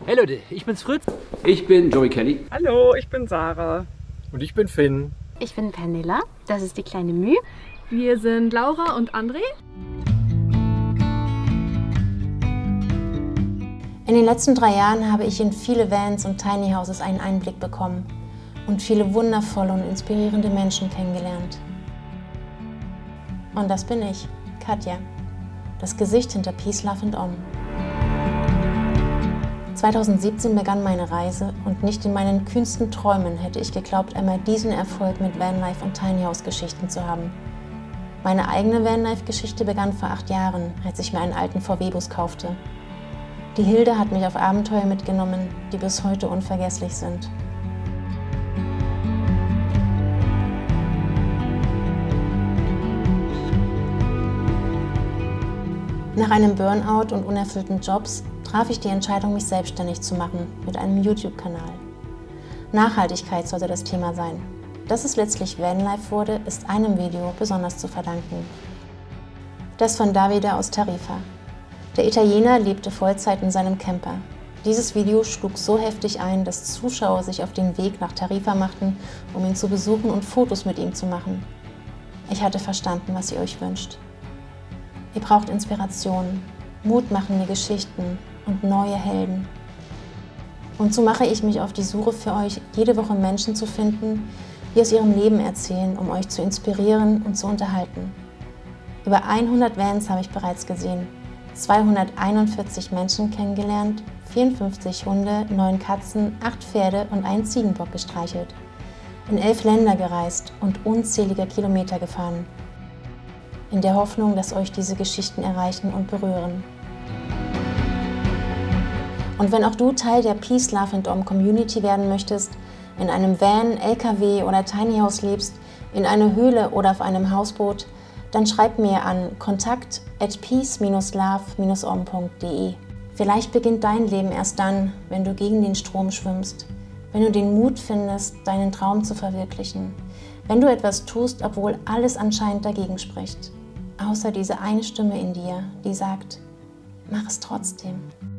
Hey Leute, ich bin's Fritz. Ich bin Joey Kelly. Hallo, ich bin Sarah. Und ich bin Finn. Ich bin Pernilla, das ist die kleine Müh. Wir sind Laura und André. In den letzten 3 Jahren habe ich in viele Vans und Tiny Houses einen Einblick bekommen und viele wundervolle und inspirierende Menschen kennengelernt. Und das bin ich, Katja, das Gesicht hinter Peace, Love and Om. 2017 begann meine Reise und nicht in meinen kühnsten Träumen hätte ich geglaubt, einmal diesen Erfolg mit Vanlife und Tiny House Geschichten zu haben. Meine eigene Vanlife-Geschichte begann vor 8 Jahren, als ich mir einen alten VW-Bus kaufte. Die Hilde hat mich auf Abenteuer mitgenommen, die bis heute unvergesslich sind. Nach einem Burnout und unerfüllten Jobs traf ich die Entscheidung, mich selbstständig zu machen mit einem YouTube-Kanal. Nachhaltigkeit sollte das Thema sein. Dass es letztlich Vanlife wurde, ist einem Video besonders zu verdanken. Das von Davide aus Tarifa. Der Italiener lebte Vollzeit in seinem Camper. Dieses Video schlug so heftig ein, dass Zuschauer sich auf den Weg nach Tarifa machten, um ihn zu besuchen und Fotos mit ihm zu machen. Ich hatte verstanden, was ihr euch wünscht. Ihr braucht Inspiration, mutmachende Geschichten und neue Helden. Und so mache ich mich auf die Suche für euch, jede Woche Menschen zu finden, die aus ihrem Leben erzählen, um euch zu inspirieren und zu unterhalten. Über 100 Vans habe ich bereits gesehen, 241 Menschen kennengelernt, 54 Hunde, 9 Katzen, 8 Pferde und einen Ziegenbock gestreichelt, in 11 Länder gereist und unzählige Kilometer gefahren, in der Hoffnung, dass euch diese Geschichten erreichen und berühren. Und wenn auch du Teil der Peace, Love and Om Community werden möchtest, in einem Van, LKW oder Tiny House lebst, in einer Höhle oder auf einem Hausboot, dann schreib mir an kontakt@peace-love-om.de. Vielleicht beginnt dein Leben erst dann, wenn du gegen den Strom schwimmst, wenn du den Mut findest, deinen Traum zu verwirklichen, wenn du etwas tust, obwohl alles anscheinend dagegen spricht, außer diese eine Stimme in dir, die sagt, mach es trotzdem.